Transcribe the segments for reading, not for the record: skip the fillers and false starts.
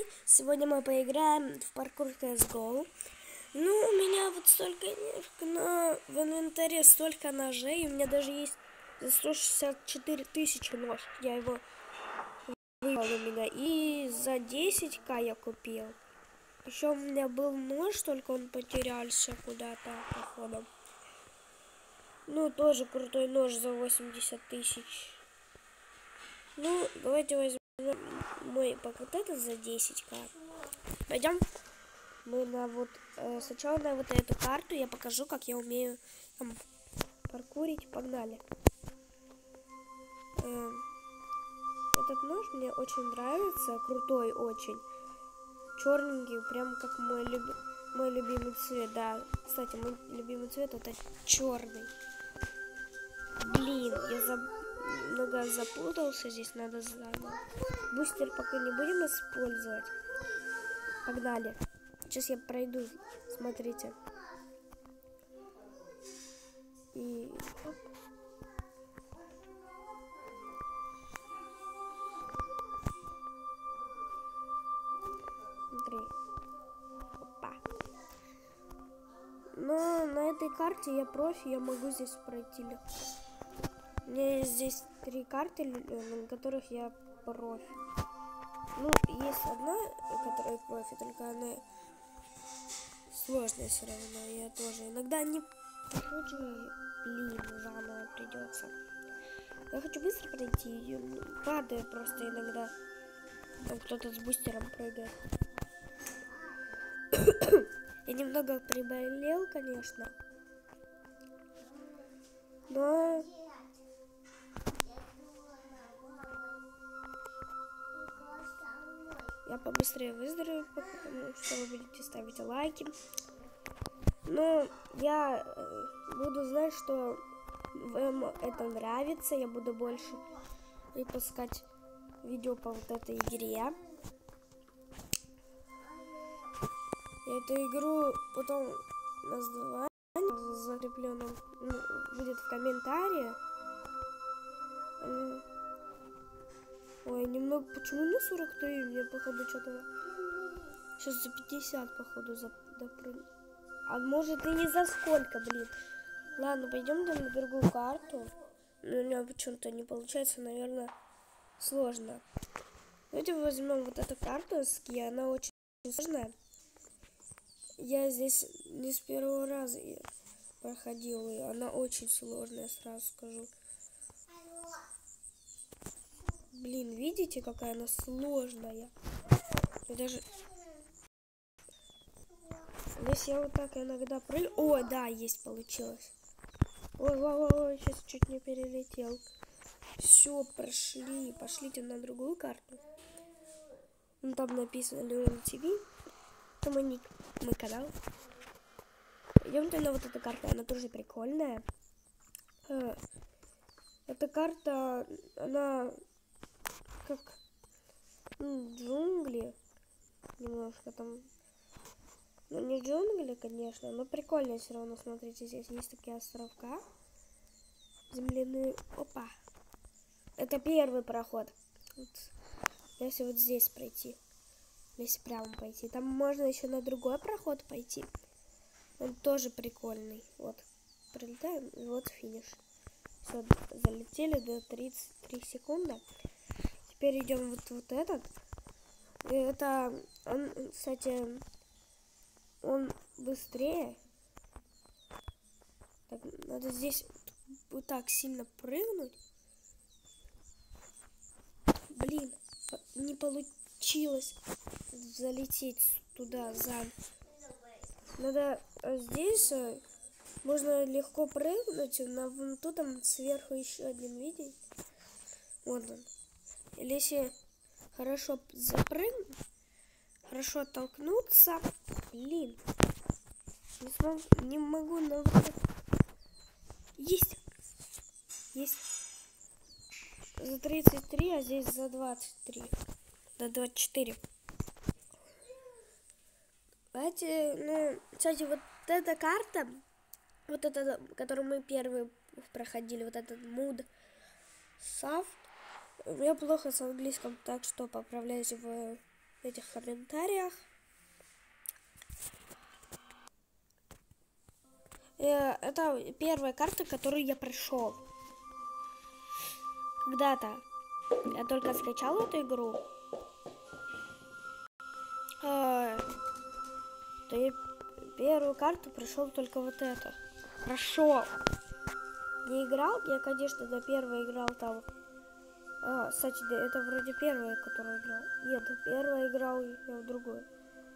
Хей! Сегодня мы поиграем в паркур CSGO. Ну, у меня вот столько в инвентаре столько ножей. У меня даже есть 164 тысячи нож. Я его выбрал у меня. И за 10к я купил. Еще у меня был нож, только он потерялся куда-то, походу. Ну, тоже крутой нож за 80 тысяч. Ну, давайте возьмем мой вот этот за 10к. Пойдем. Мы на вот сначала на вот эту карту я покажу, как я умею там паркурить. Погнали. Этот нож мне очень нравится, крутой очень. Черненький, прям как мой любимый цвет. Да, кстати, мой любимый цвет это черный. Блин, я много запутался, здесь надо заново. Бустер пока не будем использовать. Погнали. Сейчас я пройду, смотрите. И оп. Смотри. Опа. Но на этой карте я профи, я могу здесь пройти легко. У меня есть здесь 3 карты, на которых я профи. Ну, есть одна, которая профи, только она сложная все равно. Я тоже иногда не прохожу, блин, заново придется. Я хочу быстро пройти, падаю просто иногда. Там кто-то с бустером прыгает. Я немного приболел, конечно. Но я побыстрее выздоровею, что вы будете ставить лайки. Но я буду знать, что вам это нравится. Я буду больше выпускать видео по вот этой игре. Эту игру потом название закреплено будет в комментариях. Ой, немного. Почему не 43? Мне походу что-то сейчас за 50 походу допрыгну. А может и не за сколько, блин. Ладно, пойдем на другую карту. Но у меня почему-то не получается, наверное, сложно. Давайте возьмем вот эту карту ски, она очень сложная. Я здесь не с первого раза проходил ее, она очень сложная, сразу скажу. Блин, видите, какая она сложная? Я даже... Если я вот так иногда прыгаю... О, да, есть, получилось. Ой, сейчас чуть не перелетел. Все, прошли. Пошлите на другую карту. Ну, там написано Leon TV. Это мой канал. Идемте на вот эту карту, она тоже прикольная. Эта карта, она как джунгли. Немножко там... Ну, не джунгли, конечно, но прикольно все равно. Смотрите, здесь есть такие островка. Земляные. Опа. Это первый проход. Вот. Если вот здесь пройти. Если прямо пойти. Там можно еще на другой проход пойти. Он тоже прикольный. Вот. Пролетаем, и вот финиш. Все, залетели до 33 секунды. Теперь идем вот этот. И это, он, кстати... Он быстрее. Так, надо здесь вот так сильно прыгнуть. Блин, не получилось залететь туда. Надо здесь можно легко прыгнуть. На вон тут там сверху еще один, видите? Вот он. Или если хорошо запрыгнуть, хорошо оттолкнуться. Блин. Не могу на... Есть. Есть. За 33, а здесь за 23. За 24. Давайте, ну, кстати, вот эта карта, вот эта, которую мы первые проходили, вот этот mood soft. Я плохо с английским, так что поправляюсь в в этих комментариях. Это первая карта, которую я прошел. Когда-то я только скачал эту игру. То я первую карту прошел только вот это. Прошел. Не играл, я, конечно, до первой играл там. Кстати, да, это вроде первая, которую играл. Нет, первая играл я в другую.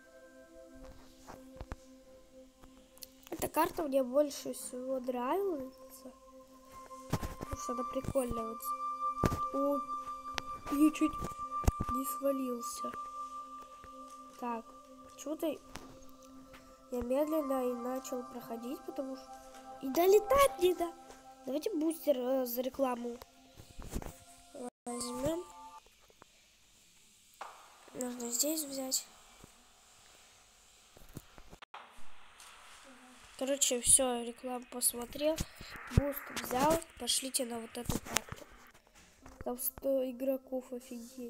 Эта карта мне больше всего нравится. Потому что она прикольная. Вот. О, я чуть не свалился. Так, почему-то я медленно и начал проходить, потому что... И долетать не да. Давайте бустер за рекламу возьмем. Нужно здесь взять. Короче, все, рекламу посмотрел. Буст взял. Пошлите на вот эту карту. Там 100 игроков, офигеть.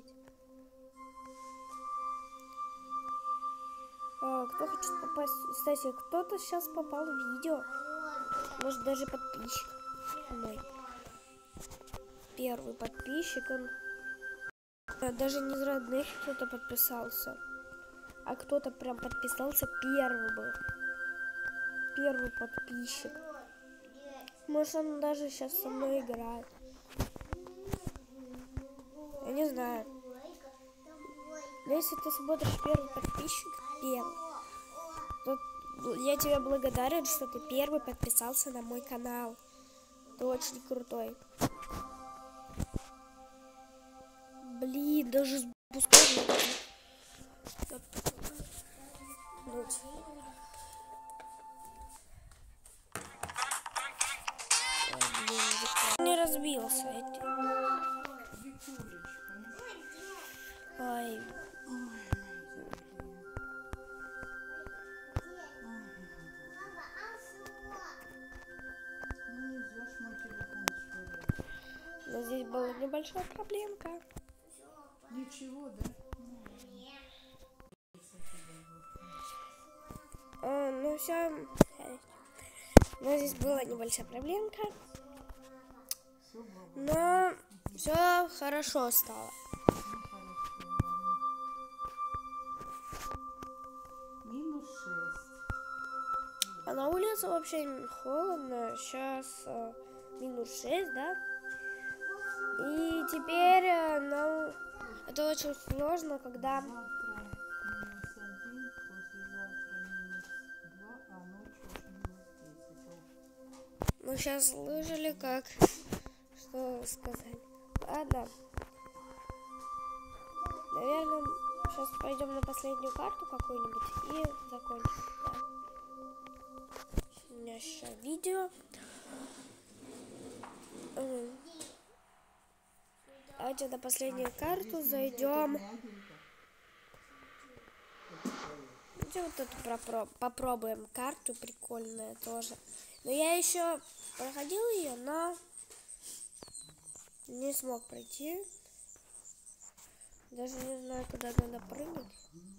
Кто хочет попасть? Кстати, кто-то сейчас попал в видео. Может, даже подписчик мой. Первый подписчик, он даже не из родных кто-то подписался. А кто-то прям подписался первый был. Первый подписчик. Может, он даже сейчас со мной играет. Я не знаю. Но если ты смотришь первый подписчик, то я тебе благодарен, что ты первый подписался на мой канал. Ты очень крутой. Блин, даже с бустом не разбился. Ой. Но здесь была небольшая проблемка. Ничего, да? Ну все. Но здесь была небольшая проблемка. Но все хорошо стало. Минус 6. А на улице вообще холодно. Сейчас минус 6, да? И теперь нам это очень сложно, когда... Завтра минус 1, послезавтра минус 2, а ночью уже минус 10. Мы сейчас слышали, как... Что сказать? Ладно. Наверное, сейчас пойдем на последнюю карту какую-нибудь и закончим. Да. У меня сейчас видео. Давайте на последнюю карту зайдем. Давайте вот эту попробуем карту, прикольная тоже. Но я еще проходил ее, но не смог пройти. Даже не знаю, куда надо прыгать.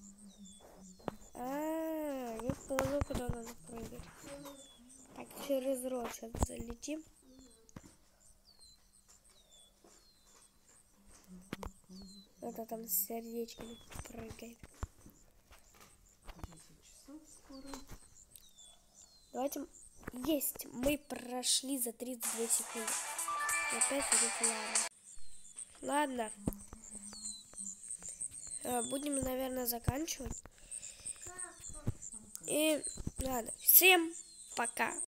Я понял, куда надо прыгать. Так, через рот сейчас залетим. Это там с сердечками прыгает. 10 часов скоро. Давайте. Есть. Мы прошли за 32 секунды. Опять реклама. Ладно. Будем, наверное, заканчивать. И ладно. Всем пока.